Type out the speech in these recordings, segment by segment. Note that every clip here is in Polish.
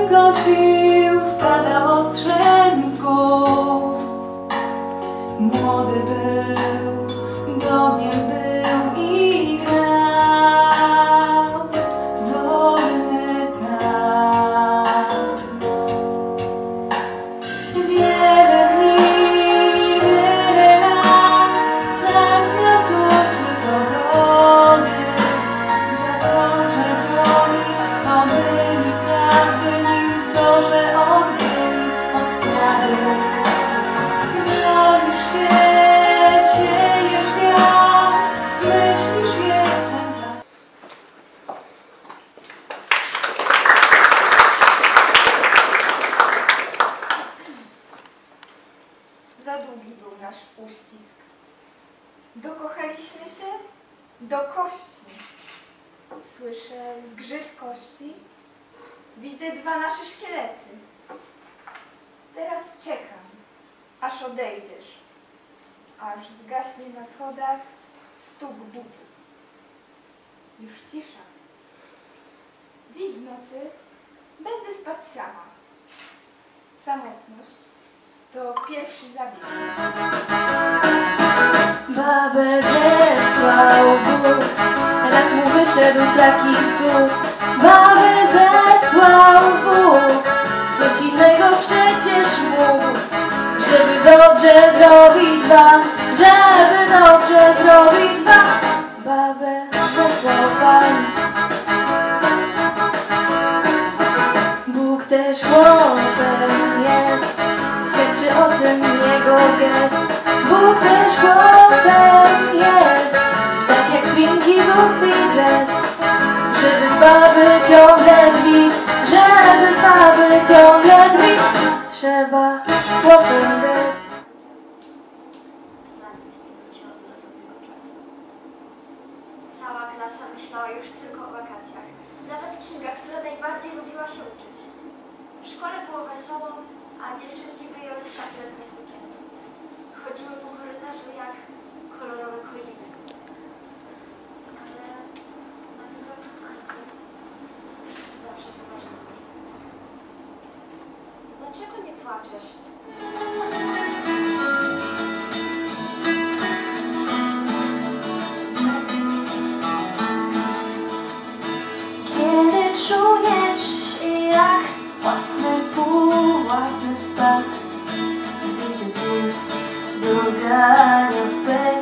tylko sił spadało strzem z głów. Młody był, dogiem był i grał wolny tak. Wiele dni, wiele lat, czas niosł czy pogody. Zakończę broni, obyli prawdy, nim zboże oddziel od trawy. Robisz się, siejesz wiatr, myślisz jestem tak. Za długi był nasz uścisk. Dokochaliśmy się do kości. Słyszę zgrzyt kości. Widzę dwa nasze szkielety. Teraz czekam, aż odejdziesz, aż zgaśnie na schodach stuk butów. Już cisza. Dziś w nocy będę spać sama. Samotność to pierwszy zabieg. Babę zesłał Bóg, raz mu wyszedł taki cud. Babę zesłał Bóg, coś innego przecież mógł. Żeby dobrze zrobić wam, żeby dobrze zrobić wam. Babę zesłał Pan. Bóg też chłopem jest, świadczy o tym jego gest. Bóg też chłopem jest, tak jak swinki blues i jazz. Żeby z baby ciągle drwić, żeby z baby ciągle drwić, trzeba chłopem być. Cała klasa myślała już tylko o wakacjach. Nawet Kinga, która najbardziej lubiła się uczyć. W szkole było wesoło, a dziewczynki wyjęły z szafy letnie sukienki. Chodziły po korytarzu jak kolorowe koliny. Ale na widoku Anki zawsze poważnie. Dlaczego nie płaczesz? Kiedy czujesz się jak własny pół, własny spad, życie znów dogania w pek.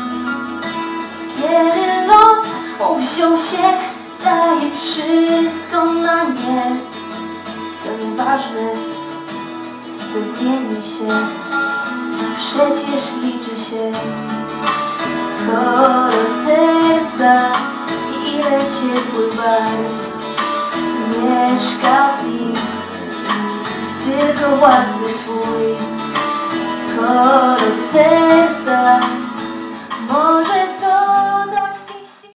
Kiedy los uwziął się, daje wszystko na nie. To nieważne, to zmieni się, przecież liczy się kolor serca. Ile ciepłych barw mieszka w nim tylko własny twór.